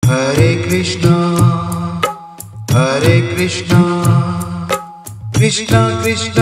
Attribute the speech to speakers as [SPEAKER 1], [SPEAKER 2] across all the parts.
[SPEAKER 1] हरे कृष्णा कृष्णा कृष्णा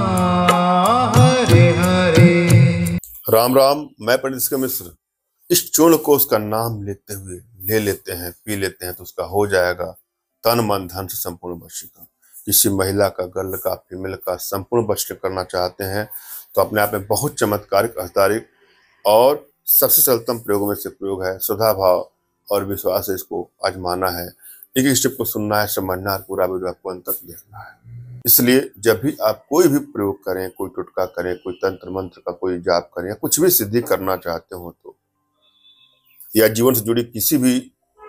[SPEAKER 1] हरे हरे।
[SPEAKER 2] राम राम। मैं पंडित इसके मिश्र। इस चूर्ण को उसका नाम लेते हुए ले लेते हैं, पी लेते हैं तो उसका हो जाएगा तन मन धन से संपूर्ण वशीकरण। किसी महिला का, गर्ल का, फीमेल का संपूर्ण वशीकरण करना चाहते हैं तो अपने आप में बहुत चमत्कारिक, अष्टारिक और सबसे सरलतम प्रयोगों में से प्रयोग है। श्रद्धा भाव और विश्वास से इसको आजमाना है। एक एक स्टेप को सुनना है, समझना है, पूरा वीडियो आपको अंत तक देखना है। इसलिए जब भी आप कोई भी प्रयोग करें, कोई टुटका करें, कोई तंत्र मंत्र का कोई जाप करें या कुछ भी सिद्धि करना चाहते हो तो, या जीवन से जुड़ी किसी भी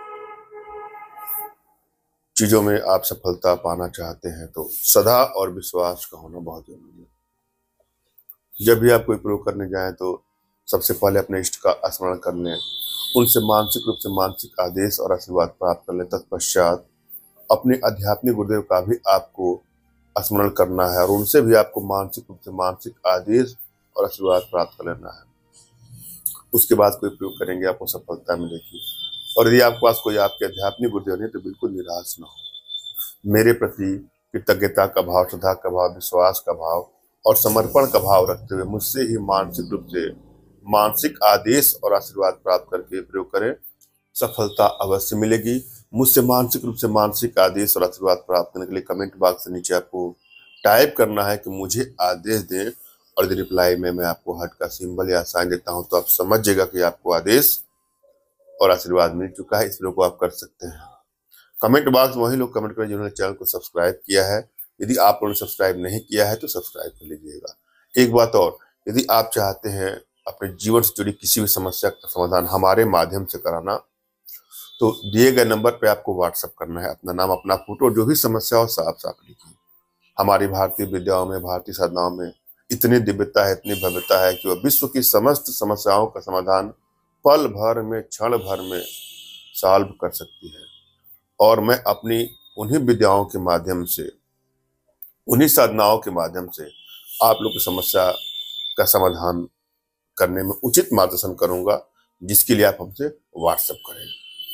[SPEAKER 2] चीजों में आप सफलता पाना चाहते हैं तो श्रद्धा और विश्वास का होना बहुत जरूरी है। जब भी आप कोई प्रयोग करने जाएं तो सबसे पहले अपने इष्ट का स्मरण कर लें, उनसे मानसिक रूप से मानसिक आदेश और आशीर्वाद प्राप्त कर लें। तत्पश्चात अपने आध्यात्मिक गुरुदेव का भी आपको स्मरण करना है और उनसे भी आपको मानसिक रूप से मानसिक आदेश और आशीर्वाद प्राप्त कर लेना है। उसके बाद कोई प्रयोग करेंगे, आपको सफलता मिलेगी। और यदि आपके पास कोई आपके आध्यात्मिक गुरुदेव नहीं तो बिल्कुल निराश न हो। मेरे प्रति कृतज्ञता का भाव, श्रद्धा का भाव, विश्वास का भाव और समर्पण का भाव रखते हुए मुझसे ही मानसिक रूप से मानसिक आदेश और आशीर्वाद प्राप्त करके प्रयोग करें, सफलता अवश्य मिलेगी। मुझसे मानसिक रूप से मानसिक आदेश और आशीर्वाद प्राप्त करने के लिए कमेंट बॉक्स से नीचे आपको टाइप करना है कि मुझे आदेश दें, और यदि रिप्लाई में मैं आपको हार्ट का सिंबल या साइन देता हूं तो आप समझिएगा कि आपको आदेश और आशीर्वाद मिल चुका है। इस प्रयोग को आप कर सकते हैं। कमेंट बॉक्स में वही लोग कमेंट करें जिन्होंने चैनल को सब्सक्राइब किया है। यदि आप लोगों ने सब्सक्राइब नहीं किया है तो सब्सक्राइब कर लीजिएगा। एक बात और, यदि आप चाहते हैं अपने जीवन से जुड़ी किसी भी समस्या का समाधान हमारे माध्यम से कराना तो दिए गए नंबर पे आपको व्हाट्सएप करना है। अपना नाम, अपना फोटो, जो भी समस्या हो साफ साफ लिखिए। हमारी भारतीय विद्याओं में, भारतीय साधनाओं में इतनी दिव्यता है, इतनी भव्यता है कि वह विश्व की समस्त समस्याओं का समाधान पल भर में, क्षण भर में सॉल्व कर सकती है। और मैं अपनी उन्हीं विद्याओं के माध्यम से, उन्हीं साधनाओं के माध्यम से आप लोग की समस्या का समाधान करने में उचित मार्गदर्शन करूंगा, जिसके लिए आप हमसे व्हाट्सएप करें।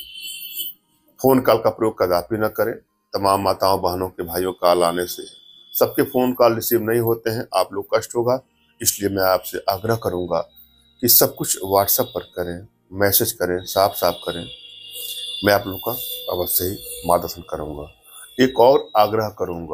[SPEAKER 2] फोन कॉल का प्रयोग कदापि न करें। तमाम माताओं, बहनों के, भाइयों कॉल आने से सबके फोन कॉल रिसीव नहीं होते हैं, आप लोग कष्ट होगा। इसलिए मैं आपसे आग्रह करूंगा कि सब कुछ व्हाट्सएप पर करें, मैसेज करें, साफ साफ करें। मैं आप लोग का अवश्य ही मार्गदर्शन करूंगा। एक और आग्रह करूंगा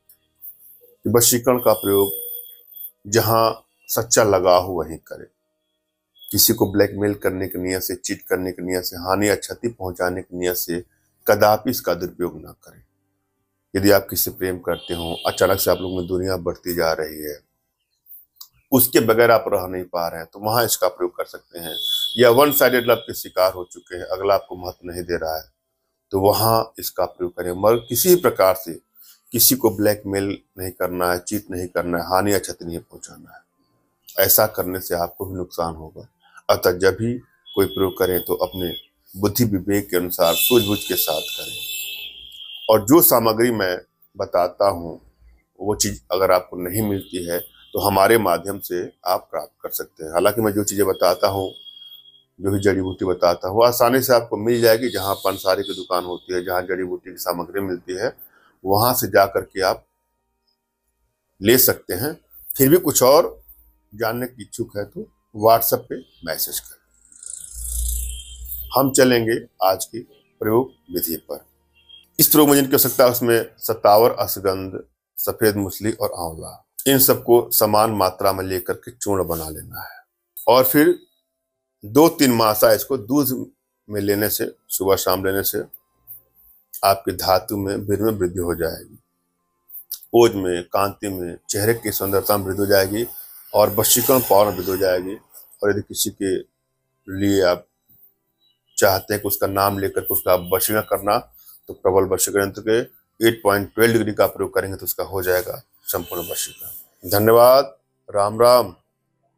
[SPEAKER 2] कि वशीकरण का प्रयोग जहां सच्चा लगाव हो वहीं करें। किसी को ब्लैकमेल करने की नियत से, चीट करने की नियत से, हानि या क्षति पहुंचाने की नियत से कदापि इसका दुरुपयोग ना करें। यदि आप किसी से प्रेम करते हो, अचानक से आप लोग में दूरियां बढ़ती जा रही है, उसके बगैर आप रह नहीं पा रहे हैं, तो वहां इसका प्रयोग कर सकते हैं। या वन साइडेड लव के शिकार हो चुके हैं, अगला आपको महत्व नहीं दे रहा है, तो वहां इसका प्रयोग करें। मगर किसी प्रकार से किसी को ब्लैकमेल नहीं करना है, चीट नहीं करना है, हानि या क्षति नहीं पहुंचाना है। ऐसा करने से आपको भी नुकसान होगा। अतः जब भी कोई प्रयोग करें तो अपने बुद्धि विवेक के अनुसार सूझबूझ के साथ करें। और जो सामग्री मैं बताता हूँ वो चीज अगर आपको नहीं मिलती है तो हमारे माध्यम से आप प्राप्त कर सकते हैं। हालांकि मैं जो चीजें बताता हूँ, जो भी जड़ी बूटी बताता हूँ, आसानी से आपको मिल जाएगी। जहाँ पंसारी की दुकान होती है, जहाँ जड़ी बूटी की सामग्री मिलती है, वहां से जा करके आप ले सकते हैं। फिर भी कुछ और जानने की इच्छुक है तो व्हाट्सएप पे मैसेज करें। हम चलेंगे आज की प्रयोग विधि पर। इस प्रयोग में जिनकी आवश्यकता है उसमें सतावर, अश्वगंध, सफेद मूसली और आंवला, इन सबको समान मात्रा में लेकर के चूर्ण बना लेना है। और फिर 2-3 मासा इसको दूध में लेने से, सुबह शाम लेने से आपकी धातु में, वीर्य में वृद्धि हो जाएगी। ओज में, कांति में, चेहरे की सुंदरता में वृद्धि हो जाएगी और वशीकरण पावर में वृद्धि हो जाएगी। और यदि किसी के लिए आप चाहते हैं कि उसका नाम लेकर के उसका वशीकरण करना, तो प्रबल वशीकरण यंत्र के 8.12 डिग्री का प्रयोग करेंगे तो उसका हो जाएगा संपूर्ण वशीकरण। धन्यवाद। राम राम।